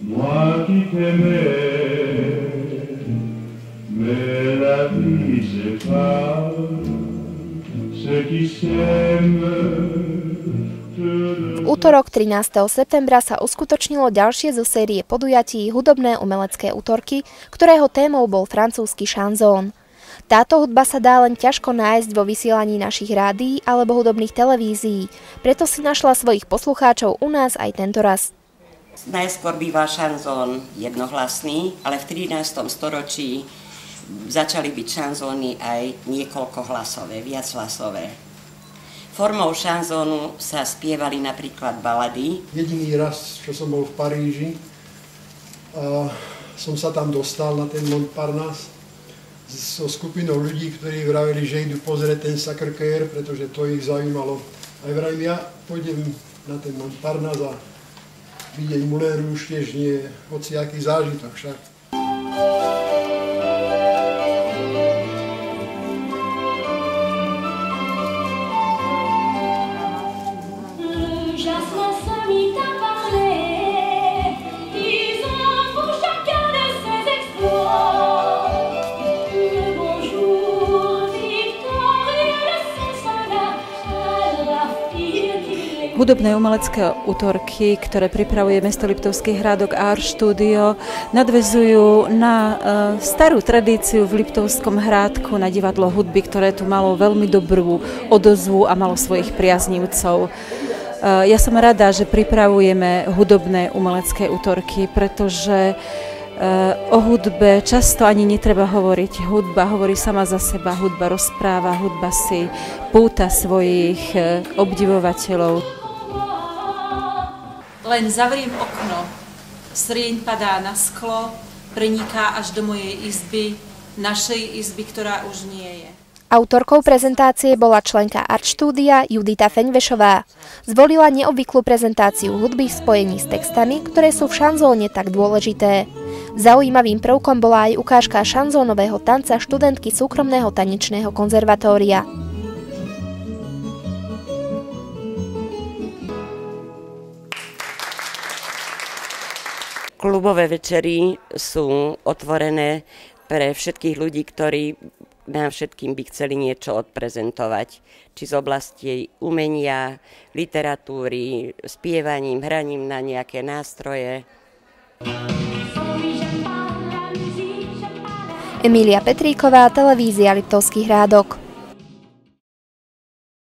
Moi qui t'aimais, mais la vie sépare ceux qui s'aiment. V útorok 13. septembra sa uskutočnilo ďalšie zo série podujatí Hudobné umelecké útorky, ktorého témou bol francúzsky šanzón. Táto hudba sa dá len ťažko nájsť vo vysielaní našich rádií alebo hudobných televízií, preto si našla svojich poslucháčov u nás aj tento raz. Najskôr býva šanzón jednohlasný, ale v 13. storočí začali byť šanzóny aj niekoľkohlasové, viachlasové. Formou šanzónu sa spievali napríklad balady. Jediný raz, čo som bol v Paríži, som sa tam dostal na ten Montparnasse so skupinou ľudí, ktorí vraveli, že idú pozrieť ten Sacré-Cœur, pretože to ich zaujímalo. Aj vravím, ja pôjdem na ten Montparnasse a vidieť Moulin Rouge tiež nie je hociaký zážitok však. Hudobné umelecké útorky, ktoré pripravuje mesto Liptovský Hrádok a Art Studio, nadväzujú na starú tradíciu v Liptovskom Hrádku, na divadlo hudby, ktoré tu malo veľmi dobrú odozvu a malo svojich priaznivcov. Ja som rada, že pripravujeme hudobné umelecké útorky, pretože o hudbe často ani netreba hovoriť. Hudba hovorí sama za seba, hudba rozpráva, hudba si púta svojich obdivovateľov. Len zavriem okno, srieň padá na sklo, preniká až do mojej izby, našej izby, ktorá už nie je. Autorkou prezentácie bola členka Art Studia Judita Feňvešová. Zvolila neobvyklú prezentáciu hudby v spojení s textami, ktoré sú v šanzóne tak dôležité. Zaujímavým prvkom bola aj ukážka šanzónového tanca študentky súkromného tanečného konzervatória. Klubové večery sú otvorené pre všetkých ľudí, ktorí nám všetkým by chceli niečo odprezentovať. Či z oblasti umenia, literatúry, spievaním, hraním na nejaké nástroje. Emília Petríková, televízia Liptovský Hrádok.